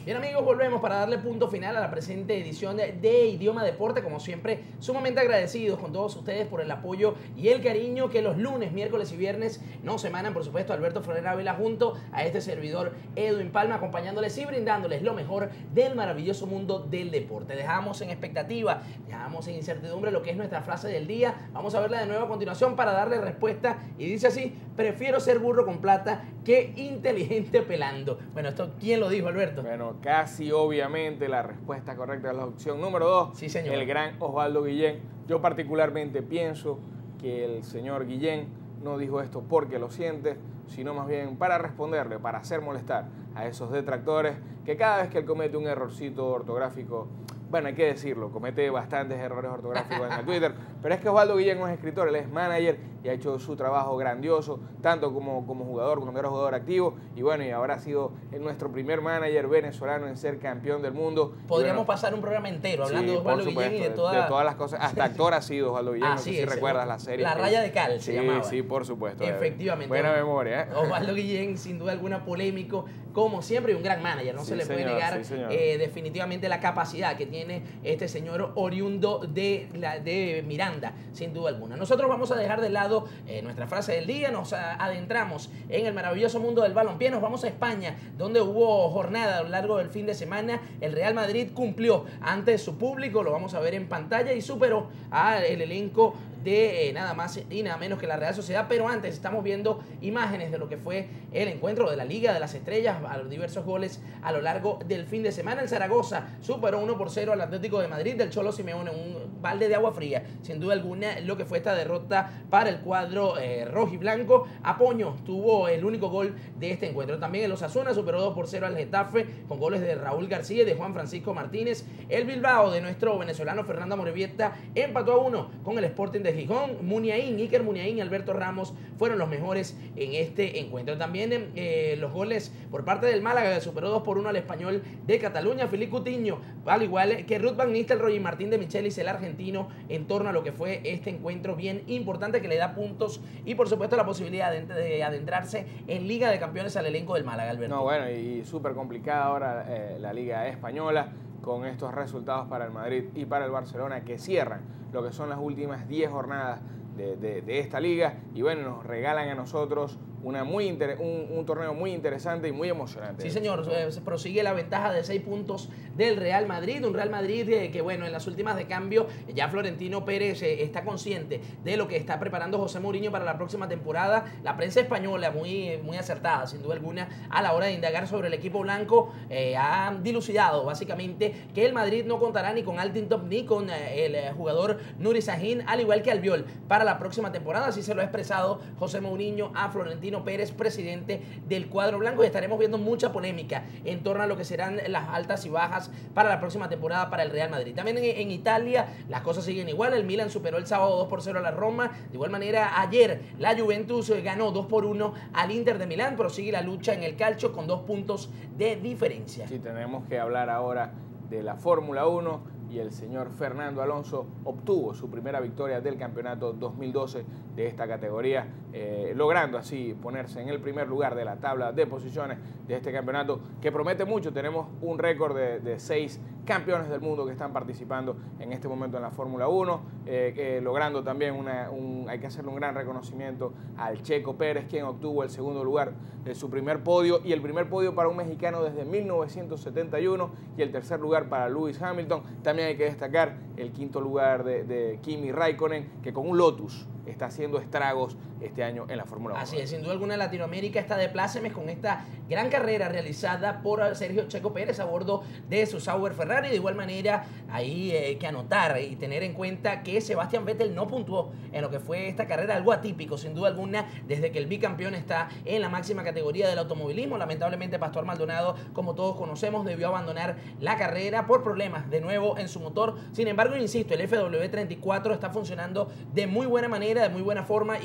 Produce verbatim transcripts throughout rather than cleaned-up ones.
Bien amigos, volvemos para darle punto final a la presente edición de, de Idioma Deporte. Como siempre, sumamente agradecidos con todos ustedes por el apoyo y el cariño que los lunes, miércoles y viernes nos emanan. Por supuesto, Alberto Ferrer Ávila junto a este servidor Edwin Palma, acompañándoles y brindándoles lo mejor del maravilloso mundo del deporte. Dejamos en expectativa, dejamos en incertidumbre lo que es nuestra frase del día. Vamos a verla de nuevo a continuación para darle respuesta. Y dice así: prefiero ser burro con plata que inteligente pelando. Bueno, esto ¿quién lo dijo, Alberto? Bueno, casi obviamente la respuesta correcta es la opción número dos. Sí, señor. El gran Osvaldo Guillén. Yo particularmente pienso que el señor Guillén no dijo esto porque lo siente, sino más bien para responderle, para hacer molestar a esos detractores que cada vez que él comete un errorcito ortográfico, bueno, hay que decirlo, comete bastantes errores ortográficos en el Twitter, pero es que Osvaldo Guillén no es escritor, él es manager y ha hecho su trabajo grandioso, tanto como, como jugador, cuando era jugador activo, y bueno, y ahora ha sido nuestro primer manager venezolano en ser campeón del mundo. Podríamos bueno, pasar un programa entero hablando sí, de Osvaldo supuesto, Guillén y de, de, toda... de todas las cosas, hasta actor ha sido Osvaldo Guillén, no sé si es, recuerdas la serie. La que... Raya de Cal se sí, llamaba. Sí, por supuesto. Efectivamente. Buena memoria, ¿eh? Osvaldo Guillén, sin duda alguna, polémico, como siempre, y un gran manager. No sí, se le señor, puede negar sí, eh, definitivamente la capacidad que tiene este señor oriundo de, la, de Miranda, sin duda alguna. Nosotros vamos a dejar de lado eh, nuestra frase del día, nos adentramos en el maravilloso mundo del balompié, nos vamos a España, donde hubo jornada a lo largo del fin de semana. El Real Madrid cumplió ante su público, lo vamos a ver en pantalla, y superó al elenco de eh, nada más y nada menos que la Real Sociedad. Pero antes estamos viendo imágenes de lo que fue el encuentro de la Liga de las Estrellas, a los diversos goles a lo largo del fin de semana. El Zaragoza superó uno por cero al Atlético de Madrid del Cholo Simeone, un balde de agua fría, sin duda alguna, lo que fue esta derrota para el cuadro eh, rojiblanco. Apoño tuvo el único gol de este encuentro. También el Osasuna superó dos por cero al Getafe con goles de Raúl García y de Juan Francisco Martínez. El Bilbao de nuestro venezolano Fernando Amorebieta empató a uno con el Sporting de Gijón. Muniain, Iker Muniain y Alberto Ramos fueron los mejores en este encuentro. También eh, los goles por parte del Málaga, que superó dos por uno al Español de Cataluña. Filipe Coutinho, al igual que Ruth Van Nistelrooy y Martín de Michelis, el argentino, en torno a lo que fue este encuentro bien importante que le da puntos y por supuesto la posibilidad de, de adentrarse en Liga de Campeones al elenco del Málaga, Alberto. No, bueno, y súper complicada ahora eh, la Liga Española, con estos resultados para el Madrid y para el Barcelona, que cierran lo que son las últimas diez jornadas de, de, de esta liga, y bueno, nos regalan a nosotros una muy inter, un, un torneo muy interesante y muy emocionante. Sí, señor, eh, se prosigue la ventaja de seis puntos del Real Madrid, un Real Madrid eh, que, bueno, en las últimas de cambio, ya Florentino Pérez eh, está consciente de lo que está preparando José Mourinho para la próxima temporada. La prensa española, muy, muy acertada, sin duda alguna, a la hora de indagar sobre el equipo blanco, eh, ha dilucidado básicamente que el Madrid no contará ni con Altintop ni con eh, el eh, jugador Nuri Sahin, al igual que Albiol, para la próxima temporada. Así se lo ha expresado José Mourinho a Florentino Pérez, presidente del cuadro blanco, y estaremos viendo mucha polémica en torno a lo que serán las altas y bajas para la próxima temporada para el Real Madrid. También en, en Italia las cosas siguen igual. El Milan superó el sábado dos por cero a la Roma. De igual manera, ayer la Juventus ganó dos por uno al Inter de Milán. Prosigue la lucha en el calcio con dos puntos de diferencia. Sí, tenemos que hablar ahora de la Fórmula uno, y el señor Fernando Alonso obtuvo su primera victoria del campeonato dos mil doce de esta categoría, eh, logrando así ponerse en el primer lugar de la tabla de posiciones de este campeonato, que promete mucho. Tenemos un récord de, de seis campeones del mundo que están participando en este momento en la Fórmula uno, eh, eh, logrando también, una, un, hay que hacerle un gran reconocimiento al Checo Pérez, quien obtuvo el segundo lugar de su primer podio, y el primer podio para un mexicano desde mil novecientos setenta y uno, y el tercer lugar para Lewis Hamilton. También hay que destacar el quinto lugar de, de Kimi Raikkonen, que con un Lotus está haciendo estragos este año en la Fórmula uno. Así es, sin duda alguna Latinoamérica está de plácemes con esta gran carrera realizada por Sergio Checo Pérez a bordo de su Sauber Ferrari. De igual manera, hay eh, que anotar y tener en cuenta que Sebastián Vettel no puntuó en lo que fue esta carrera, algo atípico sin duda alguna, desde que el bicampeón está en la máxima categoría del automovilismo. Lamentablemente, Pastor Maldonado, como todos conocemos, debió abandonar la carrera por problemas de nuevo en su motor. Sin embargo, insisto, el F W treinta y cuatro está funcionando de muy buena manera, de muy buena forma, y creo que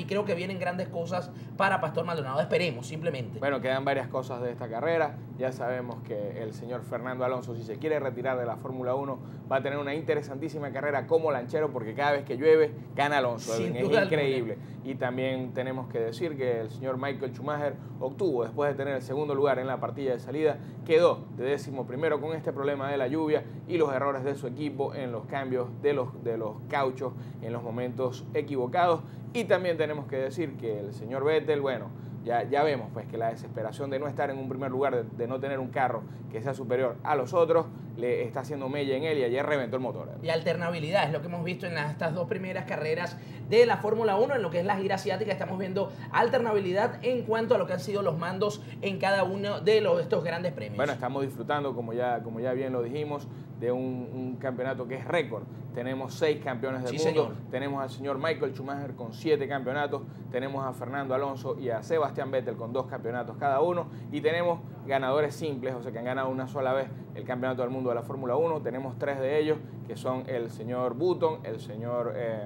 vienen grandes cosas para Pastor Maldonado. Esperemos, simplemente. Bueno, quedan varias cosas de esta carrera. Ya sabemos que el señor Fernando Alonso, si se quiere retirar de la Fórmula uno, va a tener una interesantísima carrera como lanchero, porque cada vez que llueve, gana Alonso. Sin es duda increíble. alguna. Y también tenemos que decir que el señor Michael Schumacher obtuvo, después de tener el segundo lugar en la partida de salida, quedó de décimo primero con este problema de la lluvia y los errores de su equipo en los cambios de los, de los cauchos en los momentos equivocados. Y también tenemos que decir que el señor Vettel, bueno, Ya, ya vemos pues que la desesperación de no estar en un primer lugar, de, de no tener un carro que sea superior a los otros, le está haciendo mella en él y ayer reventó el motor. Y alternabilidad es lo que hemos visto en las, estas dos primeras carreras de la Fórmula uno, en lo que es la gira asiática. Estamos viendo alternabilidad en cuanto a lo que han sido los mandos en cada uno de los, estos grandes premios. Bueno, estamos disfrutando, como ya, como ya bien lo dijimos, de un, un campeonato que es récord. Tenemos seis campeones del sí, mundo, señor. Tenemos al señor Michael Schumacher con siete campeonatos, tenemos a Fernando Alonso y a Sebastián Vettel con dos campeonatos cada uno, y tenemos ganadores simples, o sea que han ganado una sola vez el campeonato del mundo de la Fórmula uno. Tenemos tres de ellos, que son el señor Button, el señor... Eh,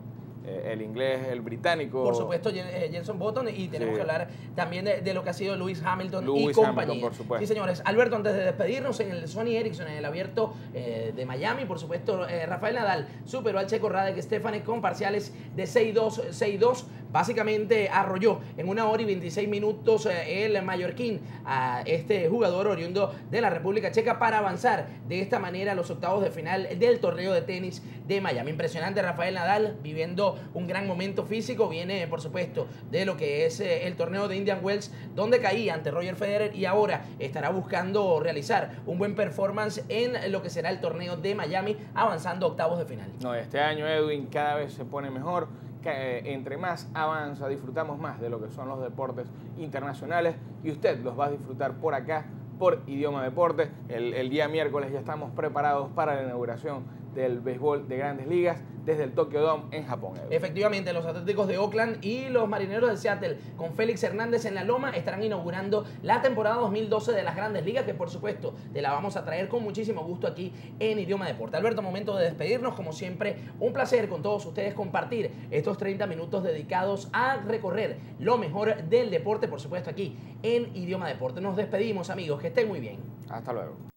el inglés, el británico. Por supuesto, Jenson Button, y tenemos sí. que hablar también de, de lo que ha sido Lewis Hamilton Lewis y compañía. Hamilton, por supuesto. Sí, señores. Alberto, antes de despedirnos, en el Sony Ericsson, en el abierto eh, de Miami, por supuesto, eh, Rafael Nadal superó al checo Radek Stefani con parciales de seis dos, seis dos. Básicamente arrolló en una hora y veintiséis minutos eh, el mallorquín a este jugador oriundo de la República Checa para avanzar de esta manera a los octavos de final del torneo de tenis de Miami. Impresionante Rafael Nadal, viviendo un gran momento físico. Viene, por supuesto, de lo que es eh, el torneo de Indian Wells, donde caía ante Roger Federer, y ahora estará buscando realizar un buen performance en lo que será el torneo de Miami, avanzando a octavos de final. No, este año Edwin cada vez se pone mejor. Entre más avanza, disfrutamos más de lo que son los deportes internacionales, y usted los va a disfrutar por acá, por Idioma Deporte. El, el día miércoles ya estamos preparados para la inauguración del béisbol de Grandes Ligas desde el Tokyo Dome en Japón. Efectivamente, los Atléticos de Oakland y los Marineros de Seattle, con Félix Hernández en la loma, estarán inaugurando la temporada dos mil doce de las Grandes Ligas, que por supuesto te la vamos a traer con muchísimo gusto aquí en Idioma Deporte. Alberto, momento de despedirnos. Como siempre, un placer con todos ustedes compartir estos treinta minutos dedicados a recorrer lo mejor del deporte, por supuesto aquí en Idioma Deporte. Nos despedimos, amigos, que estén muy bien. Hasta luego.